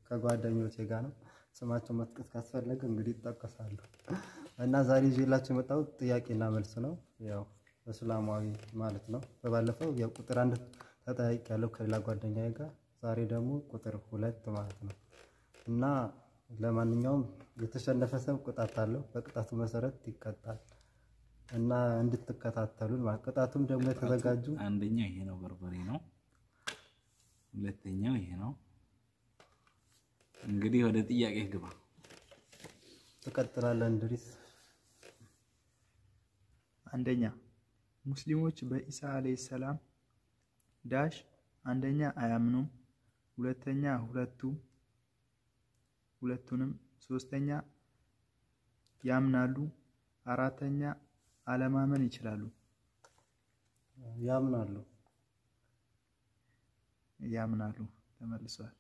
ከጓደኞቼ ጋር ነው ስማቸው መጥቀስ ካስፈለገ እንግዲህ ይጠቀሳሉ እና ዛሬ ይዤላችሁ የመጣሁት ጥያቄና መልስ ነው ያው እስላማዊ ማለት ነው በባለፈው ያው ቁጥር 1 ተጠያይቄያለሁ ከሌላ ጓደኛዬ ጋር ዛሬ ደግሞ ቁጥር 2 ማለት ነው እና ለማንኛውም የተሸነፈ ሰው ቅጣት አለው በቅጣቱ መሰረት ይቀጣል እና እንድትከታተሉን ማለት ቅጣቱም ደግሞ የተዘጋጁ አንደኛው ይሄ ነው በርበሬ ነው ሁለተኛው ይሄ ነው እንግዲህ ወደ ጥያቄ ግባ ተቀጥላለን እንድሪስ አንደኛ ሙስሊሞች በኢሳ አለይሂ ሰላም ዳሽ አንደኛ አያምኑም ሁለተኛ ሁለቱንም ሶስተኛ ያምናሉ አራተኛ አለማመን ይችላሉ ያምናሉ ተመልሷል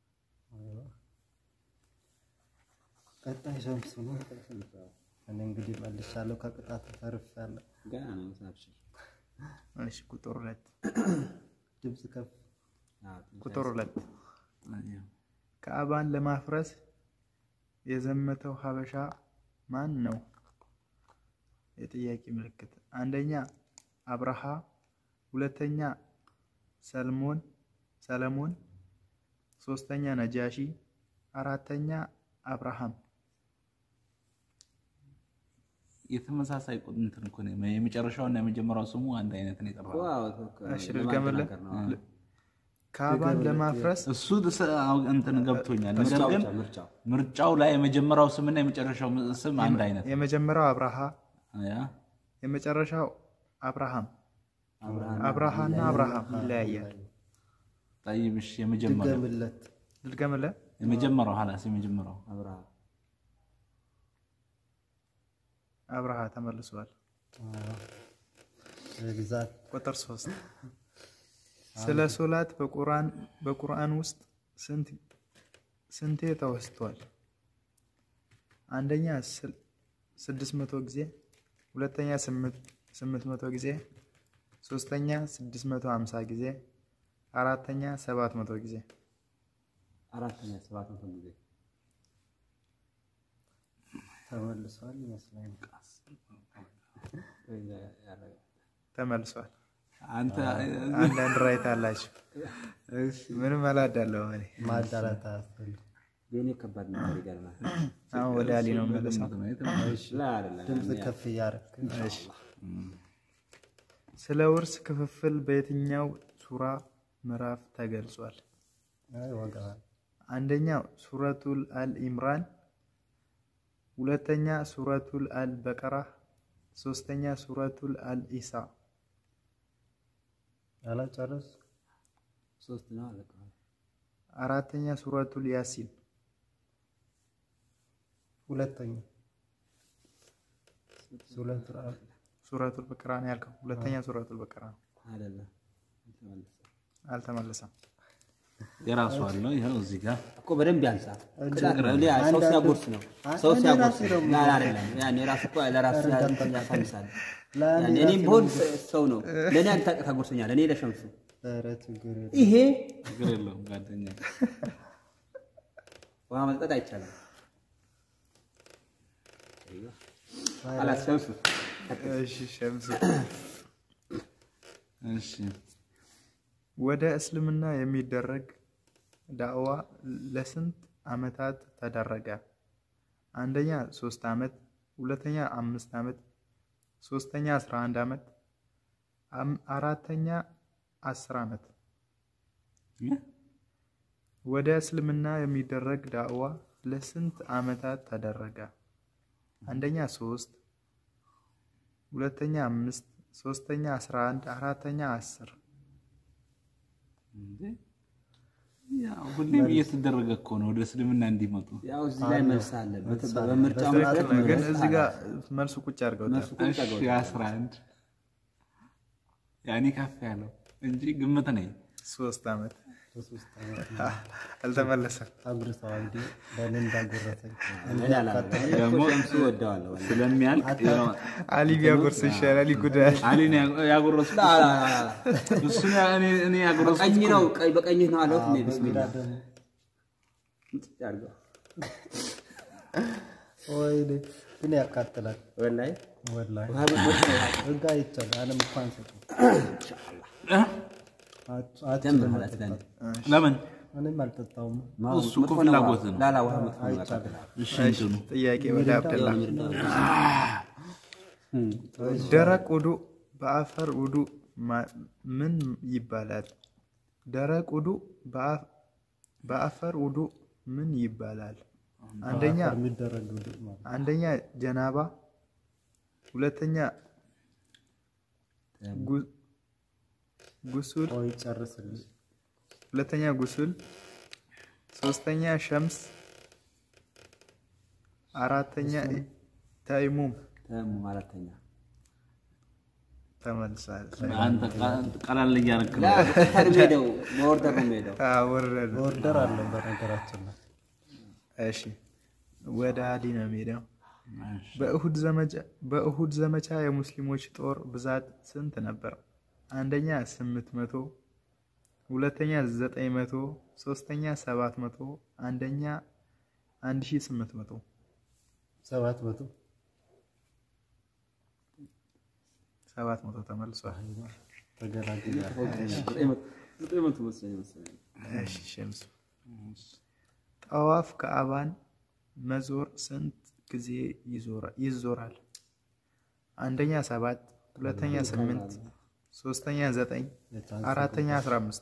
ቀጣይ ሸምሱ ነው እኔ እንግዲህ መልሻለሁ ከቅጣት ተርፌያለሁ ገና ነው ሳብሽር እሺ ቁጥር 2 ድምጽ ከፍ ቁጥር 2 ከአባን ለማፍረስ የዘመተው ሀበሻ ማን ነው የጥያቄ ምልክት አንደኛ አብርሃ ሁለተኛ ሰለሞን ሶስተኛ ነጃሺ አራተኛ አብርሃም የተመሳሳይ እንትን እኮ ነው የመጨረሻውና የመጀመሪያው ስሙ አንድ አይነት ነው የጠራው እሺ ልገመለ ከአባን ለማፍረስ እሱ እንትን ገብቶኛል ነገር ግን ምርጫው ላይ የመጀመሪያው ስምና የመጨረሻው ስም አንድ አይነት የመጀመሪያው አብርሃ የመጨረሻው አብርሃና አብርሃም ይለያያል طيبሽ የመጀመሪያው ልገመለ የመጀመሪያው ሐላስ የመጀመሪያው አብርሃ ተመልሷል ግዛት ቁጥር 3 ስለ ሶላት በቁርአን ውስጥ ስንቴ ተወስቷል አንደኛ 600 ጊዜ ሁለተኛ 800 ጊዜ ሶስተኛ 650 ጊዜ አራተኛ 700 ጊዜ አራተኛ 700 ጊዜ ተመልሷል ይመስላል ተመልሷል አንተ አንድ ራይት አላችሁ እሺ ምንም አላዳለው እኔ ማዳላታ አስተል የኔ ከባድ ነገር ይገርማል አሁን ወደ አሊ ነው መለሰው እሺ ድምጽ ከፍ ያርክ እሺ ስለ ውርስ ክፍፍል በየትኛው ሱራ ምዕራፍ ተገልጿል አይ ወጋ አንደኛው ሱረቱል አል ኢምራን ሁለተኛ ሱረቱል አል በቀራ ሶስተኛ ሱረቱል አል ኢሳ አላጨረስ ሶስት ነው አለቀ አራተኛ ሱረቱል ያሲን ሁለተኛ ሱረቱል በቀራ ነው ያልከው ሁለተኛ ሱረቱል በቀራ አይደለም አልተመለሰም የራሱ አለው ይሄው እዚህ ጋር እኮ በደንብ ያንሳል ሰው ሲያጎርስ ነው ሰው ሲያጎርስ አይደለም ያኔ ራሱ እኮ ለራሱ ያሳንሳል ያኔ እኔም ቢሆን ሰው ነው ለኔ አንተ ታጎርሰኛል እኔ ለሸምሱ ይሄ ችግር የለውም ጓደኛ ውሃ መጠጣት አይቻልም አላስ ሸምሱ እሺ ሸምሱ እሺ ወደ እስልምና የሚደረግ ዳዕዋ ለስንት አመታት ተደረገ አንደኛ 3 አመት ሁለተኛ 5 አመት ሶስተኛ 11 አመት አራተኛ 10 አመት ወደ እስልምና የሚደረግ ዳዕዋ ለስንት አመታት ተደረገ አንደኛ 3 ሁለተኛ 5 ሶስተኛ 11 አራተኛ 10 ያው ሁሌም እየተደረገ እኮ ነው ወደ እስልምና እንዲመጡ ያው እዚህ ላይ መልስ አለ በምርጫው ማለት ነው ግን እዚህ ጋር መልሱ ቁጭ አድርገውታል እሺ 11 ያኔ ከፍ ያለው እንጂ ግምት ነኝ 3 አመት አልተመለሰም አግርሰው አንዴ በለንዳ ጎረተኝ ደግሞ ሸምሱ ወደዋለሁ ስለሚያልቅ አሊ ቢያጎርስ ይሻላል ይጉዳል አሊ ያጎርስ እሱ እኔ ያጎርስ ቀኝ ነው በቀኝ ነው አለው ነው ቢስሚላህ ያርገው ወይኔ ግን ያቃጥላል ወላሂ ወላሂ ውሃ ብትወጣ ህጋ ይቻላል አለም እንኳን ሰጡ ደም ማለት ነው ለምን እኔም አልጠጣውም እሱ እኮ ፍላጎት ነው ላላ ውሃ መጥፎ ነው አይቻልም እሺ እንትኑ ጥያቄ ወደ አብደላ ደረቅ ውዱእ በአፈር ውዱእ ምን ይባላል? ደረቅ ውዱእ በአፈር ውዱእ ምን ይባላል? የሚደረግ ውዱእ ማለት አንደኛ ጀናባ፣ ሁለተኛ ጉሱል፣ ቆይ ጨርስልኝ ሁለተኛ ጉሱል፣ ሶስተኛ ሸምስ፣ አራተኛ ተይሙም። አራተኛ ተመልሳል። አንተ ቀላል እያደረክ ነው ሄደው በኦርደር ነው የሚሄደው ወረደ ኦርደር አለ በነገራችን ላይ እሺ ወደ አሊ ነው የሚሄደው በእሁድ ዘመቻ የሙስሊሞች ጦር ብዛት ስንት ነበር? አንደኛ 800፣ ሁለተኛ 900፣ ሶስተኛ 700፣ አንደኛ 1800። 700 ተመልሷል። ተገላግላ እሺ ሸምሱ ጠዋፍ ከአባን መዞር ስንት ጊዜ ይዞራል? አንደኛ 7፣ ሁለተኛ 8፣ ሶስተኛ 9፣ አራተኛ 15።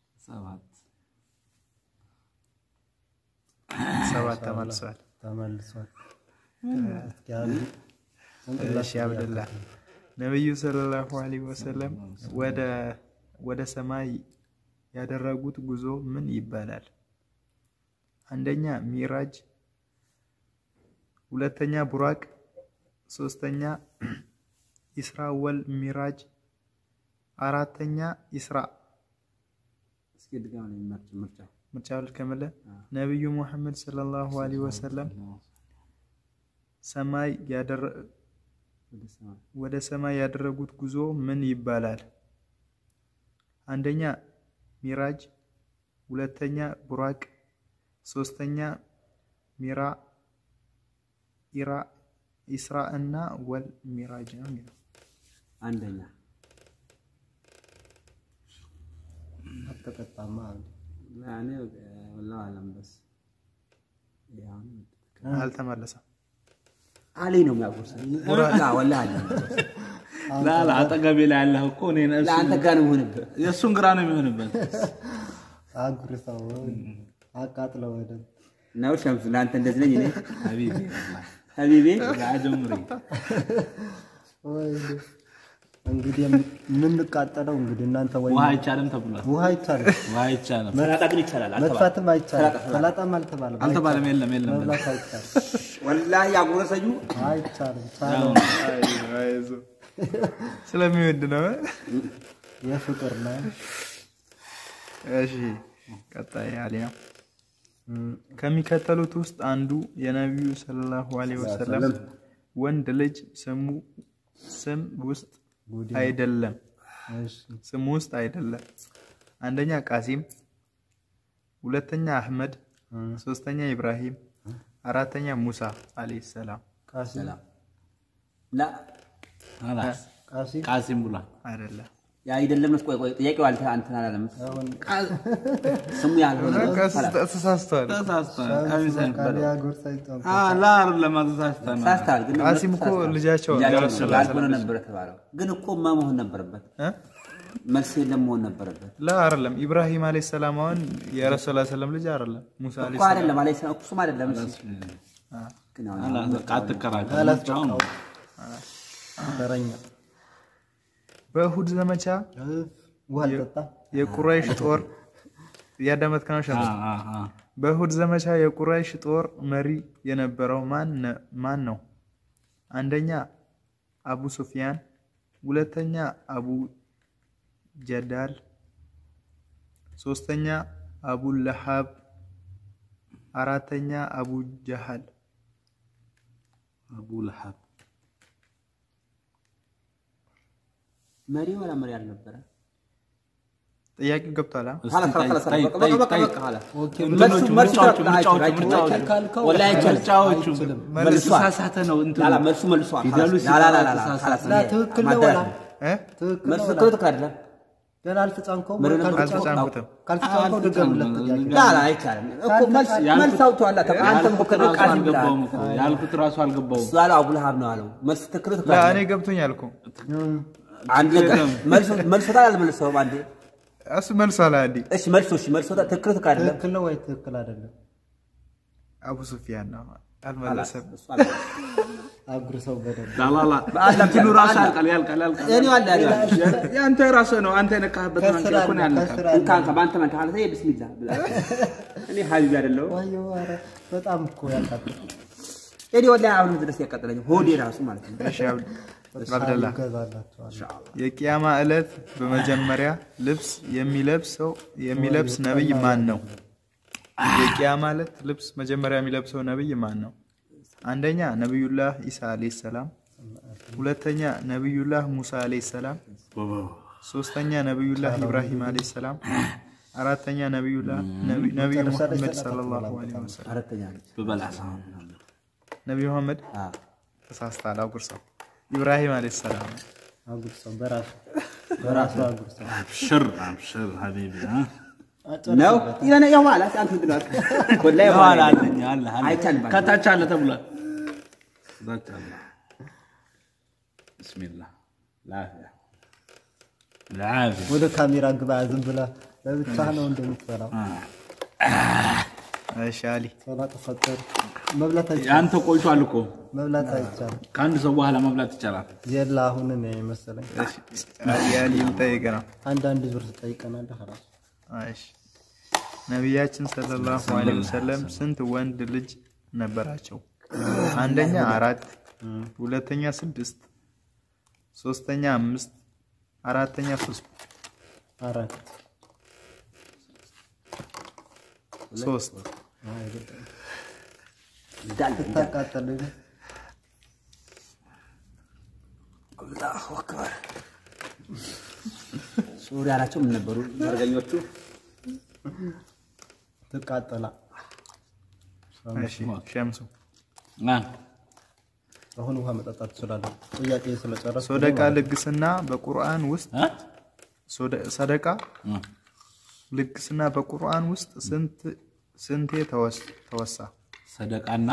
7 ተመልሷል። እሺ አብደላ ነብዩ ሰለላሁ ዐለይሂ ወሰለም ወደ ሰማይ ያደረጉት ጉዞ ምን ይባላል? አንደኛ ሚራጅ፣ ሁለተኛ ቡራቅ፣ ሶስተኛ ኢስራ ወል ሚራጅ፣ አራተኛ ኢስራ። እስኪ ድጋሚ ምርጫው ልከመለ ነብዩ መሐመድ ሰለላሁ ዐለይሂ ወሰለም ወደ ሰማይ ያደረጉት ጉዞ ምን ይባላል? አንደኛ ሚራጅ፣ ሁለተኛ ቡራቅ፣ ሶስተኛ ኢስራ እና ወል ሚራጅ ነው የሚለው። አንደኛ አተቀጣማ ያኔ ወላሂ አለም በስ አልተመለሰም። አሊ ነው የሚያጎርሰው ወላ ወላሂ ላ አጠገቤ ላይ ያለው እኮ እኔ ነኝ ለአንተ ጋር ነው የሚሆንበት የሱን ግራ ነው የሚሆንበት አጉርሰው አቃጥለው ወደ ነው ሸምስ ለአንተ እንደዚህ ነኝ እኔ ሀቢቢ አጀምሪ ወይ እንግዲህ የምንቃጠለው እንግዲህ እናንተ ወይ ውሃ አይቻልም ተብሏል ውሃ አይቻልም ውሃ አይቻልም ሰላጣ ግን ይቻላል መጥፋትም አይቻልም ሰላጣም አልተባለም አልተባለም የለም መብላት አይቻልም ወላሂ ያጎረሰዩ አይቻልም ቻለው አይዞ ስለሚወድ ነው የፍቅር ነው እሺ ቀጣይ አሊያ ከሚከተሉት ውስጥ አንዱ የነብዩ ሰለላሁ ዐለይሂ ወሰለም ወንድ ልጅ ስም ውስጥ አይደለም ስም ውስጥ አይደለም። አንደኛ ቃሲም፣ ሁለተኛ አህመድ፣ ሶስተኛ ኢብራሂም፣ አራተኛ ሙሳ አለይሂ ሰላም። ቃሲም ላ አላስ ቃሲም ብላ አይደለም ያ አይደለም ነው። ቆይ ጥያቄው አንተና አላለም ስሙ ያልሆነ ተሳስቷል። ካሊያ ጎርሳይቷን ላ ለማዘሳስተና ሳስታል ግን ቃሲም እኮ ልጃቸው ያልሆነ ነበር ተባለው። ግን እኮ መሆን ነበረበት መልስ ለመሆን ነበረበት። ላ አይደለም ኢብራሂም አለይሂ ሰላም አሁን የረሱል ሰለላሁ ዐለይሂ ወሰለም ልጅ አይደለም ሙሳ አለይሂ ሰላም አይደለም አለይሂ ሰላም እሱም አይደለም ግን አላ ቃትከራከራቸው ነው ተረኛ በእሁድ ዘመቻ ወልጣ የቁረይሽ ጦር ያዳመጥከው ሸምስ በእሁድ ዘመቻ የቁረይሽ ጦር መሪ የነበረው ማን ነው? አንደኛ አቡ ሱፊያን፣ ሁለተኛ አቡ ጀዳል፣ ሶስተኛ አቡ ለሃብ፣ አራተኛ አቡ ጀሃል። አቡ ለሃብ መሪ ወላ መሪ አልነበረ ጥያቄው ገብቷል። خلاص ገና አልተጻንከውም አልተጻንኩትም። ካልተጻንከው ደገምለት ጥያቄ لا አይቻልም እኮ መልስ አውጥቷል። አንተም እኮ ከቃል አልገባውም እኮ ያልኩት ራሱ አልገባውም። ዛላ አቡ ለሃብ ነው አለው። መልስ ትክክል ላ እኔ ገብቶኛል እኮ አንድ መልስ አልመለሰውም። አንዴ እሱ መልሷል። አንዴ እሺ መልሱ ትክክል አይደለም። ትክክል ነው ወይ ትክክል አይደለም? አቡ ሱፊያን ነው አልመለሰም። አጉርሰው በደል ላላላ እንትኑ ራሱ ያልቃል እኔ ዋላ ያንተ ራሱ ነው አንተ ነካህበት መንገድ እኮ ነው ያልነካህ። እንካን ከማንተ ማንተ ማለት ነው ቢስሚላህ ብላ እኔ ሀቢብ አይደለም። ዋዮ ኧረ በጣም እኮ ያቃጥል። እኔ ዋላ አሁን ድረስ ያቃጥለኝ ሆዴ ራሱ ማለት ነው። እሺ አብደላ የቂያማ ዕለት በመጀመሪያ ልብስ የሚለብስ ነብይ ማን ነው? የቂያማ ዕለት ልብስ መጀመሪያ የሚለብሰው ነብይ ማን ነው? አንደኛ ነብዩላህ ኢሳ አለይሂ ሰላም፣ ሁለተኛ ነብዩላህ ሙሳ አለይሂ ሰላም፣ ሶስተኛ ነብዩላህ ኢብራሂም አለይሂ ሰላም፣ አራተኛ ነብዩ ሙሐመድ ሰለላሁ ዐለይሂ ወሰለም። አራተኛ በበላሳ ነብዩ ሙሐመድ ተሳስተሃል። አጉርሰው ኢብራሂም አለይሂ ሰላም አጉርሰው በራሱ አጉርሰው አብሽር ሀቢቢ ነው ይላነ ያው ማለት አንተ ብሏል ወላሂ ያው አለኝ አለ አይቻልም ከታች አለ ተብሏል። ዛቻለ ቢስሚላህ ላፊያ ወደ ካሜራ ግባ ዝም ብለህ ለብቻ ነው እንደምትፈራው። እሺ አሊ ሰላም ተፈጠር መብላት አይቻልም። ያንተ ቆይቷል እኮ መብላት አይቻልም። ከአንድ ሰው በኋላ መብላት ይቻላል። የላ አሁን ነው መሰለኝ። እሺ አሊ ልጠይቅና አንዳንድ ዙር ትጠይቀናለህ ራስ። እሺ ነብያችን ሰለላሁ ዐለይሂ ወሰለም ስንት ወንድ ልጅ ነበራቸው? አንደኛ 4፣ ሁለተኛ 6፣ ሶስተኛ 5፣ አራተኛ 3 ተቃጠለ። አላሁ አክበር ሱሪያ ናቸው ምን ነበሩ ዘርገኞቹ ተቃጠላ። እሺ ሸምሱ አሁን ውሃ መጠጣት ትችላለህ። ጥያቄ ስለጨረስኩ ሶደቃ ልግስና በቁርአን ውስጥ ሰደቃ ልግስና በቁርአን ውስጥ ስንቴ ተወሳ? ሰደቃና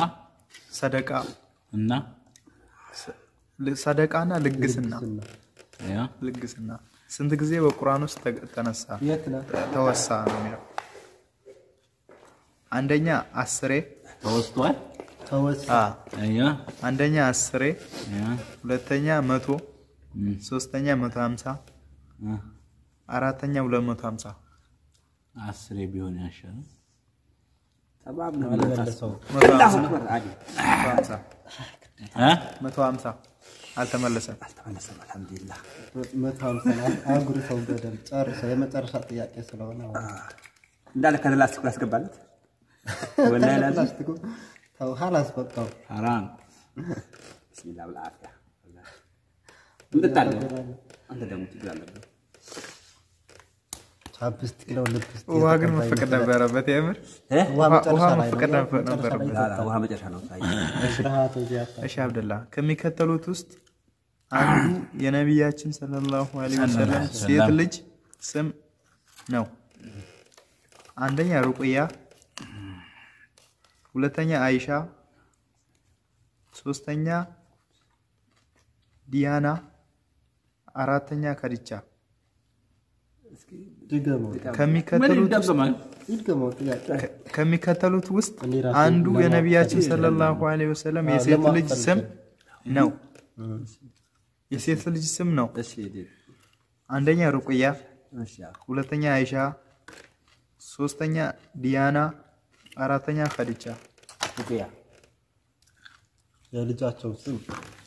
ልግስና ስንት ጊዜ በቁርአን ውስጥ ተነሳ ተወሳ ነው የሚለው? አንደኛ 10 ተወስቷል። አንደኛ 10 ሁለተኛ 100 ሶስተኛ 150 አራተኛ 250 10 ቢሆን ያሻል። ተባብ ነው አልመለሰው 150 አልተመለሰም። አልሐምዱሊላህ 150 አጉርሰው በደል ጨርሰው የመጨረሻ ጥያቄ ስለሆነ እንዳለ ከላስቲኩ ያስገባለት ወላሂ ላስቲኩ ተው خلاص በቃው ሐራም ቢስሚላህ ወልአፊያ እንድታለው አንተ ደግሞ ትግል አለበት። ቻፕስቲክ ነው ልብስቲክ ውሃ ግን መፈቀድ ነበረበት። የምር ውሃ መፈቀድ ነበረበት። ውሃ መጨረሻ ነው ሳይ እሺ አብደላ ከሚከተሉት ውስጥ አንዱ የነብያችን ሰለላሁ ዐለይሂ ወሰለም ሴት ልጅ ስም ነው? አንደኛ ሩቅያ፣ ሁለተኛ አይሻ፣ ሶስተኛ ዲያና፣ አራተኛ ከዲቻ። ከሚከተሉት ውስጥ አንዱ የነብያችን ሰለላሁ ዐለይሂ ወሰለም የሴት ልጅ ስም ነው? የሴት ልጅ ስም ነው? አንደኛ ሩቅያ፣ ሁለተኛ አይሻ፣ ሶስተኛ ዲያና፣ አራተኛ ከዲቻ። ሩቅያ የልጃቸው ስም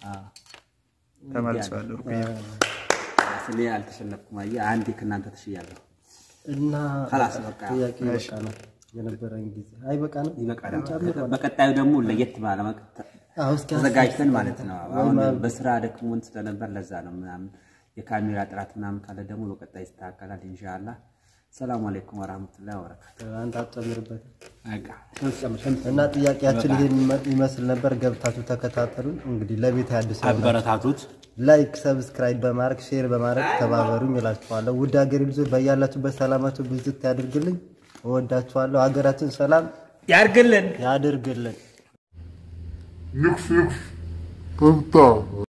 ተመልሷል። ሩቅያ እኔ አልተሸነፍኩም። አየህ አንዴ ከናንተ ተሽያለሁ እና خلاص በቃ ጥያቄ በቃ ነው የነበረን ጊዜ አይበቃንም። ይበቃናል። በቀጣዩ ደግሞ ለየት ባለ ተዘጋጅተን ማለት ነው። አሁን በስራ ደክሞን ስለነበር ለዛ ነው ምናምን የካሜራ ጥራት ምናምን ካለ ደግሞ በቀጣይ ይስተካከላል ኢንሻአላህ። ሰላም አለይኩም ወራህመቱላሂ ወበረካቱ። አንተ አትጨምርበት ሸምስ እና ጥያቄያችን ይሄን ይመስል ነበር። ገብታችሁ ተከታተሉን። እንግዲህ ለቤት አዲስ አበረታቱት። ላይክ ሰብስክራይብ በማድረግ ሼር በማድረግ ተባበሩኝ እላችኋለሁ። ውድ ሀገሬ ልጆች በያላችሁበት ሰላማችሁ ብዝት ያድርግልኝ። እወዳችኋለሁ። ሀገራችን ሰላም ያርግልን ያድርግልን። ንክስ ንክስ